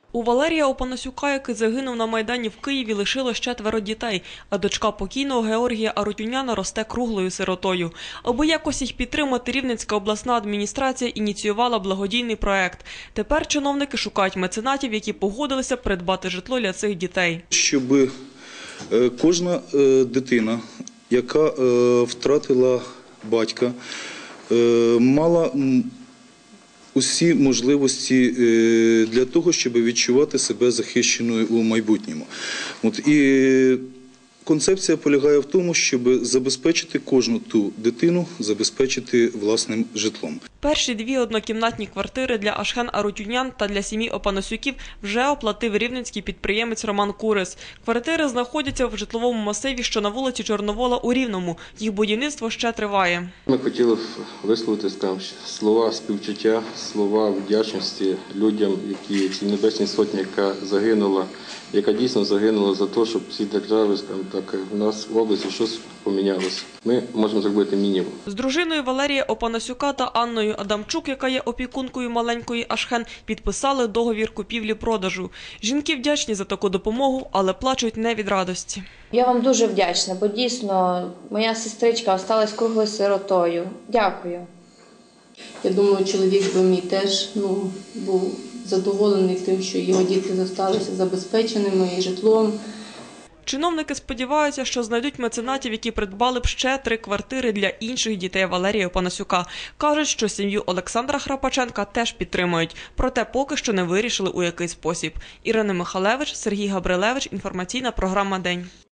У Валерія Опанасюка, який загинув на Майдані в Києві, лишилось 4 дітей, а дочка покійного Георгія Арутюняна росте круглою сиротою. Аби якось їх підтримати, Рівненська обласна адміністрація ініціювала благодійний проект. Тепер чиновники шукають меценатів, які погодилися придбати житло для цих дітей. Щоб кожна дитина, яка втратила батька, мала усі можливості для того, щоб відчувати себе захищеною у майбутньому. І концепція полягає в тому, щоб забезпечити кожну ту дитину, забезпечити власним житлом. Перші 2 однокімнатні квартири для Ашхен Арутюнян та для сім'ї Опанасюків вже оплатив рівненський підприємець Роман Курис. Квартири знаходяться в житловому масиві, що на вулиці Чорновола у Рівному. Їх будівництво ще триває. Ми хотіли висловити слова співчуття, слова вдячності людям, які цій Небесній Сотні, яка загинула, яка дійсно загинула за те, щоб в цій державі, так, в нас в області щось помінялося. Ми можемо зробити мінімум. З дружиною Валерія Опанасюка та Анною Адамчук, яка є опікункою маленької Ашхен, підписали договір купівлі-продажу. Жінки вдячні за таку допомогу, але плачуть не від радості. Я вам дуже вдячна, бо дійсно моя сестричка залишилась круглою сиротою. Дякую. Я думаю, чоловік би мій теж був задоволений тим, що його діти залишилися забезпеченими і житлом. Чиновники сподіваються, що знайдуть меценатів, які придбали б ще 3 квартири для інших дітей Валерія Опанасюка. Кажуть, що сім'ю Олександра Храпаченка теж підтримують, проте поки що не вирішили, у який спосіб. Ірина Михалевич, Сергій Габрилевич, інформаційна програма «День».